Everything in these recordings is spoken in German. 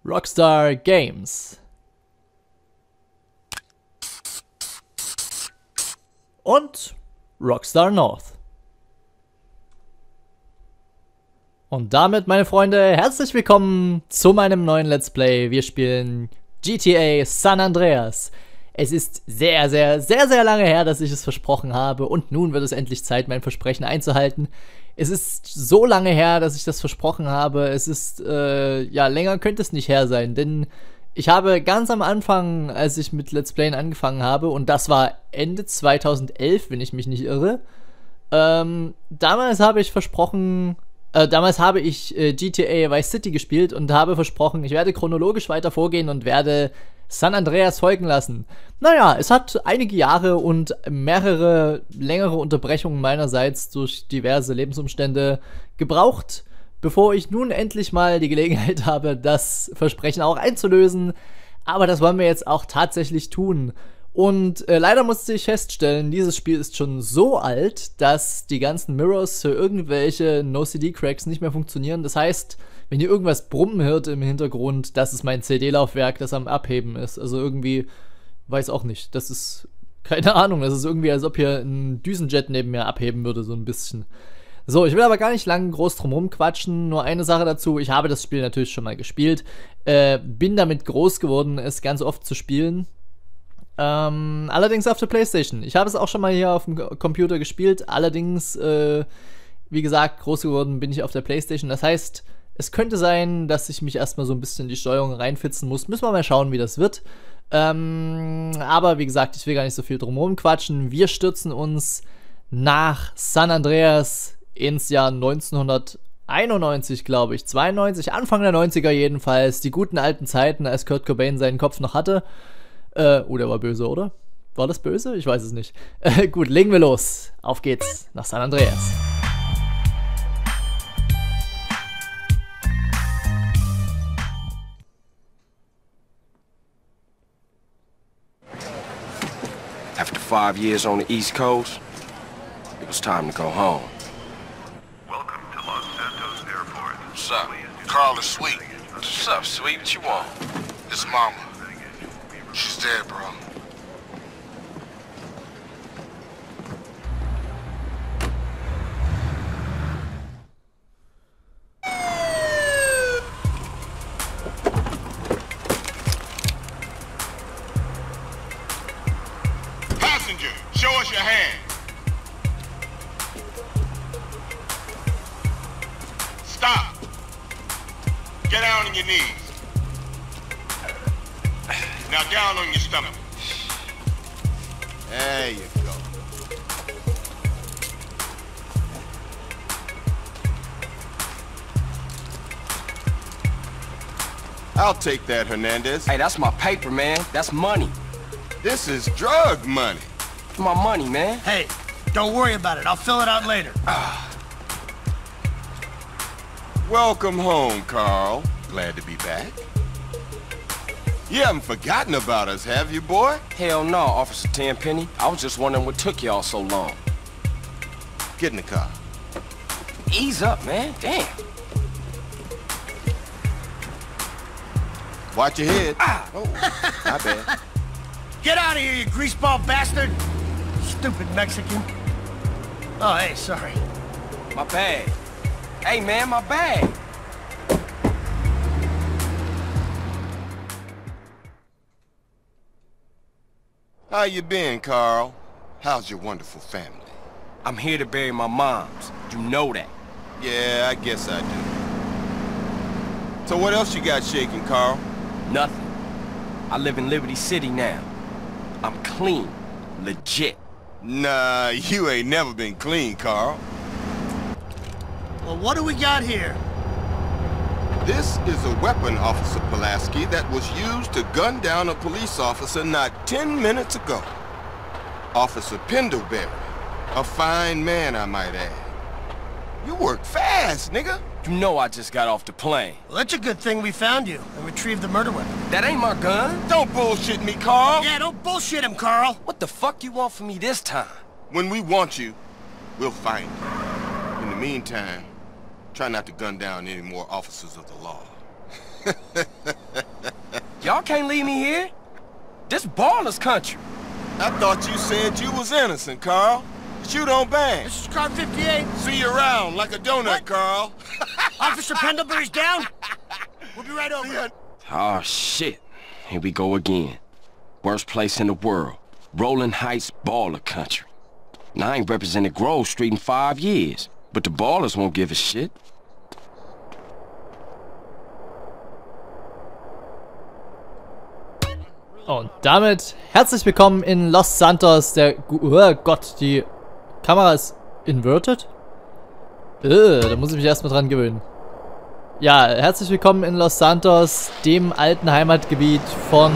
Rockstar Games und Rockstar North. Und damit, meine Freunde, herzlich willkommen zu meinem neuen Let's Play. Wir spielen GTA San Andreas. Es ist sehr lange her, dass ich es versprochen habe und nun wird es endlich Zeit, mein Versprechen einzuhalten. Es ist so lange her, dass ich das versprochen habe. Es ist, ja, länger könnte es nicht her sein, denn ich habe ganz am Anfang, als ich mit Let's Playen angefangen habe, und das war Ende 2011, wenn ich mich nicht irre, damals habe ich versprochen, GTA Vice City gespielt und habe versprochen, ich werde chronologisch weiter vorgehen und werde San Andreas folgen lassen. Naja, es hat einige Jahre und mehrere längere Unterbrechungen meinerseits durch diverse Lebensumstände gebraucht, bevor ich nun endlich mal die Gelegenheit habe, das Versprechen auch einzulösen. Aber das wollen wir jetzt auch tatsächlich tun. Und leider musste ich feststellen, dieses Spiel ist schon so alt, dass die ganzen Mirrors für irgendwelche No-CD-Cracks nicht mehr funktionieren. Das heißt, wenn ihr irgendwas brummen hört im Hintergrund, das ist mein CD-Laufwerk, das am Abheben ist. Also irgendwie, weiß auch nicht. Das ist, keine Ahnung, das ist irgendwie, als ob hier ein Düsenjet neben mir abheben würde, so ein bisschen. So, ich will aber gar nicht lang groß drum rumquatschen. Nur eine Sache dazu, ich habe das Spiel natürlich schon mal gespielt. Bin damit groß geworden, es ganz oft zu spielen. Allerdings auf der PlayStation. Ich habe es auch schon mal hier auf dem Computer gespielt. Allerdings, wie gesagt, groß geworden bin ich auf der PlayStation. Das heißt, es könnte sein, dass ich mich erstmal so ein bisschen in die Steuerung reinfitzen muss. Müssen wir mal schauen, wie das wird. Aber wie gesagt, ich will gar nicht so viel drumherum quatschen. Wir stürzen uns nach San Andreas ins Jahr 1991, glaube ich. 92, Anfang der 90er jedenfalls. Die guten alten Zeiten, als Kurt Cobain seinen Kopf noch hatte. Oh, der war böse, oder? War das böse? Ich weiß es nicht. Gut, legen wir los. Auf geht's nach San Andreas. After 5 years on the East Coast, it was time to go home. Welcome to Los Santos Airport. What's up? Carl is sweet. What's up, sweet? What you want? His mama. She's dead, bro. Passenger, show us your hand. Stop. Get down on your knees. Now down on your stomach. There you go. I'll take that, Hernandez. Hey, that's my paper, man. That's money. This is drug money. It's my money, man. Hey, don't worry about it. I'll fill it out later. Welcome home, Carl. Glad to be back. You haven't forgotten about us, have you, boy? Hell no, Officer Tenpenny. I was just wondering what took y'all so long. Get in the car. Ease up, man. Damn. Watch your head. Oh, my bad. Get out of here, you greaseball bastard! Stupid Mexican. Oh, hey, sorry. My bag. Hey, man, my bag. How you been, Carl? How's your wonderful family? I'm here to bury my moms. You know that. Yeah, I guess I do. So what else you got shaking, Carl? Nothing. I live in Liberty City now. I'm clean. Legit. Nah, you ain't never been clean, Carl. Well, what do we got here? This is a weapon, Officer Pulaski, that was used to gun down a police officer not 10 minutes ago. Officer Pendlebury. A fine man, I might add. You work fast, nigga. You know I just got off the plane. Well, that's a good thing we found you and retrieved the murder weapon. That ain't my gun. Don't bullshit me, Carl. Yeah, don't bullshit him, Carl. What the fuck you want from me this time? When we want you, we'll find you. In the meantime, try not to gun down any more officers of the law. can't leave me here. This baller's country. I thought you said you was innocent, Carl. But you don't bang. This is car 58. See you around like a donut, What? Carl. Officer Pendlebury's down. We'll be right over. Oh, shit. Here we go again. Worst place in the world. Rolling Heights baller country. Now, I ain't represented Grove Street in 5 years, but the ballers won't give a shit. Und damit herzlich willkommen in Los Santos. Oh Gott, die Kamera ist inverted? Da muss ich mich erstmal dran gewöhnen. Ja, herzlich willkommen in Los Santos, dem alten Heimatgebiet von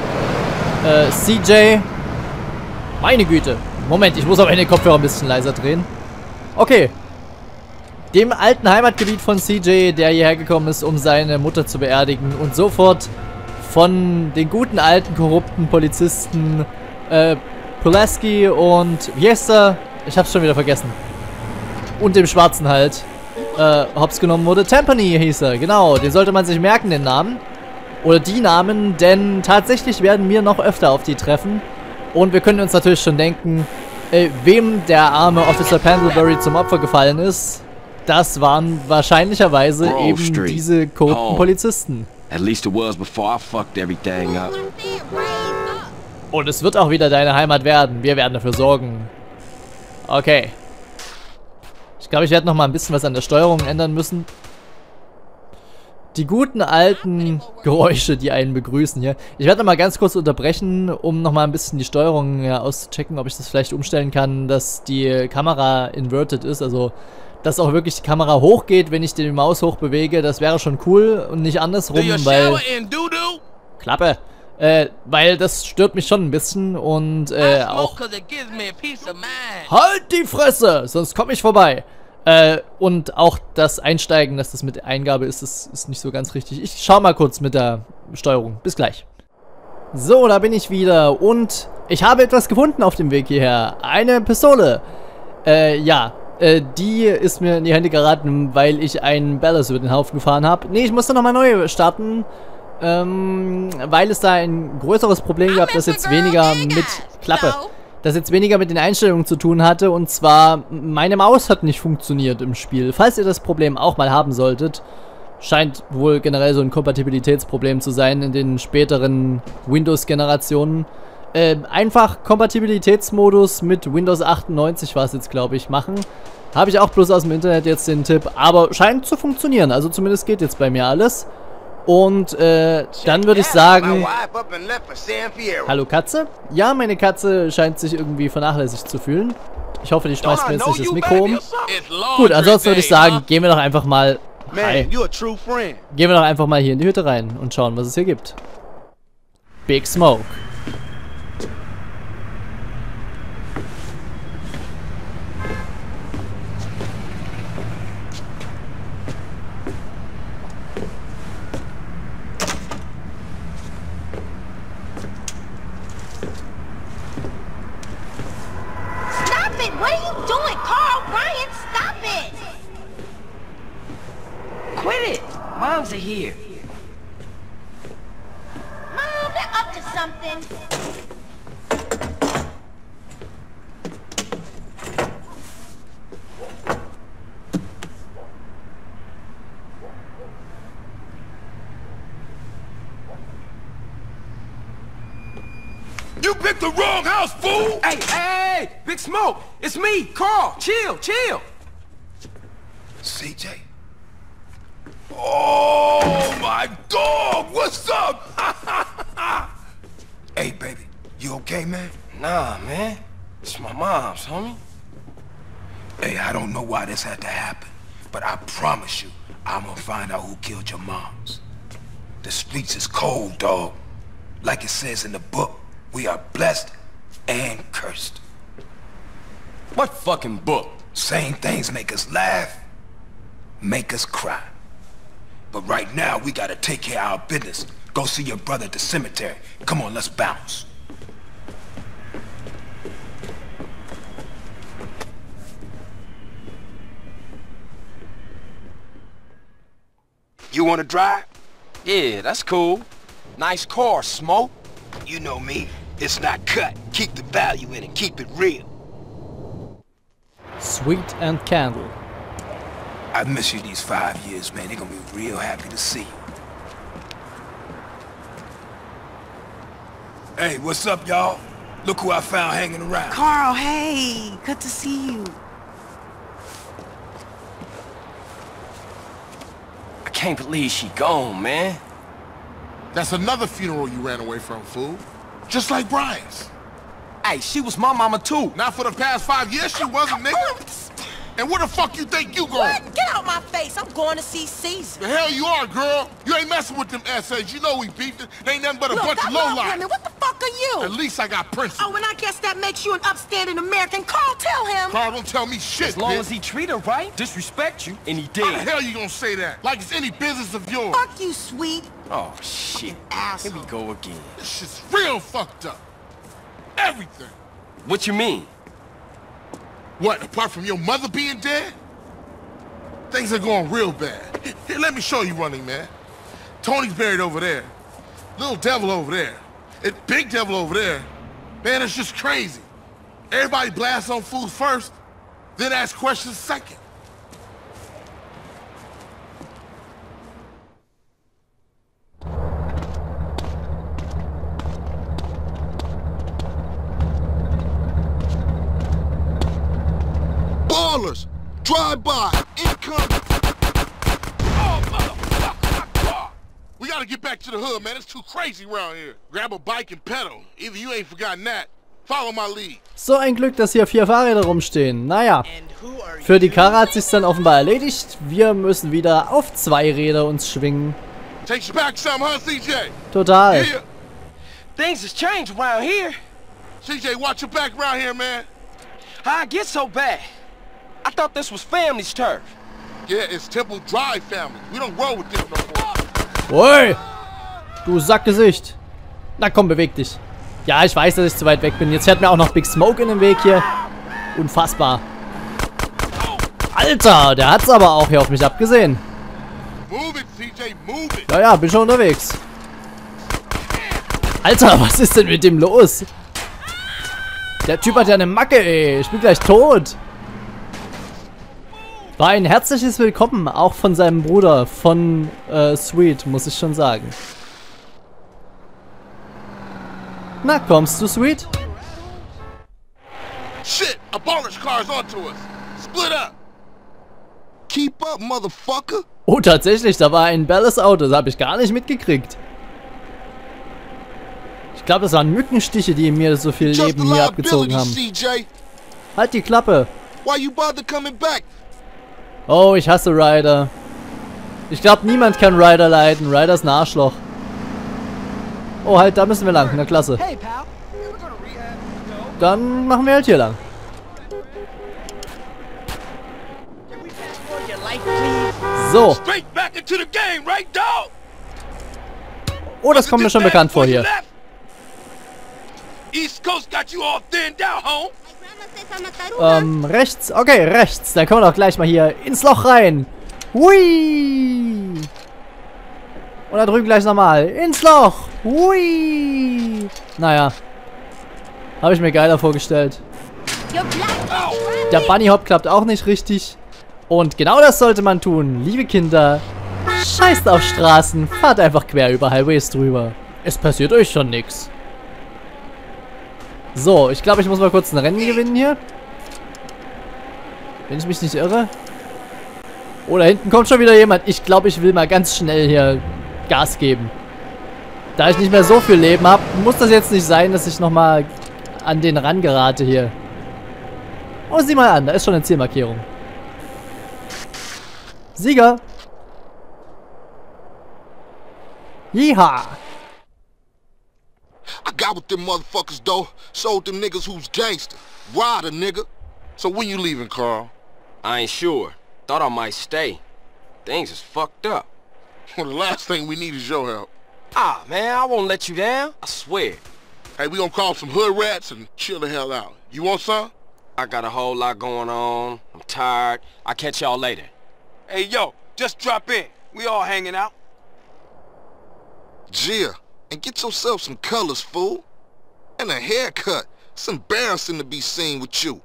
CJ. Meine Güte. Moment, ich muss aber den Kopfhörer ein bisschen leiser drehen. Okay. Dem alten Heimatgebiet von CJ, der hierher gekommen ist, um seine Mutter zu beerdigen und sofort von den guten alten korrupten Polizisten Pulaski und wie heißt er? Ich hab's schon wieder vergessen. Und dem Schwarzen halt hops genommen wurde. Tampany hieß er, genau. Den sollte man sich merken, den Namen. Oder die Namen, denn tatsächlich werden wir noch öfter auf die treffen. Und wir können uns natürlich schon denken, wem der arme Officer Pendlebury zum Opfer gefallen ist. Das waren wahrscheinlicherweise Grove eben Street. diese korrupten Home. Polizisten. At least it was before I fucked everything up. Und es wird auch wieder deine Heimat werden. Wir werden dafür sorgen. Okay. Ich glaube, ich werde noch mal ein bisschen was an der Steuerung ändern müssen. Die guten alten Geräusche, die einen begrüßen hier. Ich werde noch mal ganz kurz unterbrechen, um noch mal ein bisschen die Steuerung auszuchecken, ob ich das vielleicht umstellen kann, dass die Kamera inverted ist. Also, dass auch wirklich die Kamera hochgeht, wenn ich die Maus hoch bewege. Das wäre schon cool und nicht andersrum, weil... Klappe. Weil das stört mich schon ein bisschen und auch... Halt die Fresse, sonst komme ich vorbei. Und auch das Einsteigen, dass das mit Eingabe ist, das ist nicht so ganz richtig. Ich schau mal kurz mit der Steuerung. Bis gleich. So, da bin ich wieder und ich habe etwas gefunden auf dem Weg hierher. Eine Pistole. Die ist mir in die Hände geraten, weil ich einen Ballast über den Haufen gefahren habe. Nee, ich musste nochmal neu starten, weil es da ein größeres Problem gab, das jetzt weniger mit das jetzt weniger mit den Einstellungen zu tun hatte. Und zwar, meine Maus hat nicht funktioniert im Spiel. Falls ihr das Problem auch mal haben solltet, scheint wohl generell so ein Kompatibilitätsproblem zu sein in den späteren Windows-Generationen. Einfach Kompatibilitätsmodus mit Windows 98 war es jetzt, glaube ich, machen. Habe ich auch bloß aus dem Internet jetzt den Tipp, aber scheint zu funktionieren. Also zumindest geht jetzt bei mir alles. Und dann würde ich sagen... Hallo Katze? Ja, meine Katze scheint sich irgendwie vernachlässigt zu fühlen. Ich hoffe, die schmeißt mir jetzt nicht das Mikro um. Gut, ansonsten würde ich sagen, gehen wir doch einfach mal... Hi. Gehen wir doch einfach mal hier in die Hütte rein und schauen, was es hier gibt. Big Smoke. What are you doing, Carl? Ryan, stop it! Quit it! Moms are here. Mom, they're up to something. You picked the wrong house, fool! Hey, Big Smoke! It's me, Carl! Chill! CJ? Oh, my dog! What's up? Hey, baby. You okay, man? Nah, man. It's my mom's, homie. Hey, I don't know why this had to happen, but I promise you, I'm gonna find out who killed your moms. The streets is cold, dog. Like it says in the book, we are blessed and cursed. What fucking book? Same things make us laugh, make us cry. But right now, we gotta take care of our business. Go see your brother at the cemetery. Come on, let's bounce. You wanna drive? Yeah, that's cool. Nice car, Smoke. You know me. It's not cut. Keep the value in it. Keep it real. Sweet and Candle. I've missed you these 5 years, man. They're gonna be real happy to see you. Hey, what's up, y'all? Look who I found hanging around. Carl, hey, good to see you. I can't believe she gone, man. That's another funeral you ran away from, fool. Just like Brian's. Hey, she was my mama too. Not for the past 5 years she wasn't, nigga. And where the fuck you think you going? What? Get out my face. I'm going to see Caesar. The hell you are, girl. You ain't messing with them essays. You know we beefed it. They ain't nothing but a bunch of lowlife. Women. What the fuck are you? At least I got principles. Oh, and I guess that makes you an upstanding American. Carl, tell him. Carl, don't tell me shit, As long bitch. as he treat her right, disrespect you, and he did. How the hell you gonna say that? Like it's any business of yours. Fuck you, sweet. Oh, shit. Asshole. Here we go again. This shit's real fucked up. Everything. What you mean? What, apart from your mother being dead? Things are going real bad. Here, let me show you, Running Man. Tony's buried over there. Little Devil over there. And Big Devil over there. Man, it's just crazy. Everybody blasts on fools first, then ask questions second. Ballers! Drive-by! Incoming! Oh, motherfucker! We gotta get back to the hood, man. It's too crazy around here. Grab a bike and pedal. Either you ain't forgotten that. Follow my lead. So ein Glück, dass hier 4 Fahrräder rumstehen. Naja, für die Karre hat sich's dann offenbar erledigt. Wir müssen wieder auf 2 Räder uns schwingen. Takes you back some, huh, CJ? Total. Yeah. Things has changed around here. CJ, watch your back around here, man. How'd it get so bad? I thought this was family's turf. Yeah, it's Temple Drive family. We don't roll with them no more. Oi! Du Sackgesicht. Na komm, beweg dich. Ja, ich weiß, dass ich zu weit weg bin. Jetzt fährt mir auch noch Big Smoke in den Weg hier. Unfassbar. Alter, der hat's aber auch hier auf mich abgesehen. Move it, CJ, move it. Ja, ja, bin schon unterwegs. Alter, was ist denn mit dem los? Der Typ hat ja eine Macke, ey. Ich bin gleich tot. War ein herzliches Willkommen, auch von seinem Bruder, von Sweet, muss ich schon sagen. Na, kommst du, Sweet? Shit, a baller's car's onto us. Split up. Keep up, motherfucker. Oh, tatsächlich, da war ein belles Auto, das habe ich gar nicht mitgekriegt. Ich glaube, das waren Mückenstiche, die mir so viel Leben hier abgezogen haben. CJ. Halt die Klappe. Why you bother coming back? Oh, ich hasse Ryder. Ich glaube, niemand kann Ryder leiden. Ryder ist ein Arschloch. Oh, halt, da müssen wir lang. Na, klasse. Dann machen wir halt hier lang. So. Oh, das kommt mir schon bekannt vor hier. Rechts. Okay, rechts. Dann können wir doch gleich mal hier ins Loch rein. Hui. Und da drüben gleich nochmal. Ins Loch. Hui. Naja. Habe ich mir geiler vorgestellt. Der Bunny Hop klappt auch nicht richtig. Und genau das sollte man tun. Liebe Kinder, scheißt auf Straßen. Fahrt einfach quer über Highways drüber. Es passiert euch schon nix. So, ich glaube, ich muss mal kurz ein Rennen gewinnen hier. Wenn ich mich nicht irre. Oh, da hinten kommt schon wieder jemand. Ich glaube, ich will mal ganz schnell hier Gas geben. Da ich nicht mehr so viel Leben habe, muss das jetzt nicht sein, dass ich nochmal an den ran gerate hier. Oh, sieh mal an, da ist schon eine Zielmarkierung. Sieger! Yeehaw! I got with them motherfuckers, though. Sold them niggas who's gangster. Rider, nigga. So when you leaving, Carl? I ain't sure. Thought I might stay. Things is fucked up. Well, the last thing we need is your help. Ah, man, I won't let you down. I swear. Hey, we gonna call some hood rats and chill the hell out. You want some? I got a whole lot going on. I'm tired. I'll catch y'all later. Hey, yo, just drop in. We all hanging out. Gia, and get yourself some colors, fool. And a haircut. It's embarrassing to be seen with you.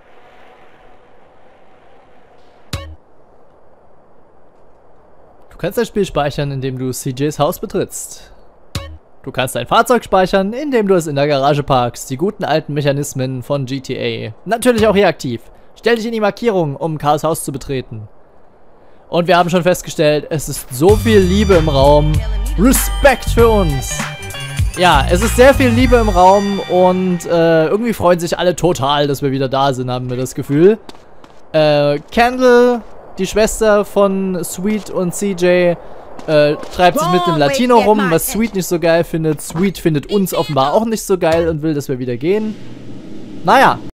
Du kannst dein Spiel speichern, indem du CJs Haus betrittst. Du kannst dein Fahrzeug speichern, indem du es in der Garage parkst. Die guten alten Mechanismen von GTA. Natürlich auch hier aktiv. Stell dich in die Markierung, um Carls Haus zu betreten. Und wir haben schon festgestellt, es ist so viel Liebe im Raum. Respekt für uns. Ja, es ist sehr viel Liebe im Raum und irgendwie freuen sich alle total, dass wir wieder da sind, haben wir das Gefühl. Kendall, die Schwester von Sweet und CJ, treibt sich mit dem Latino rum, was Sweet nicht so geil findet. Sweet findet uns offenbar auch nicht so geil und will, dass wir wieder gehen. Naja.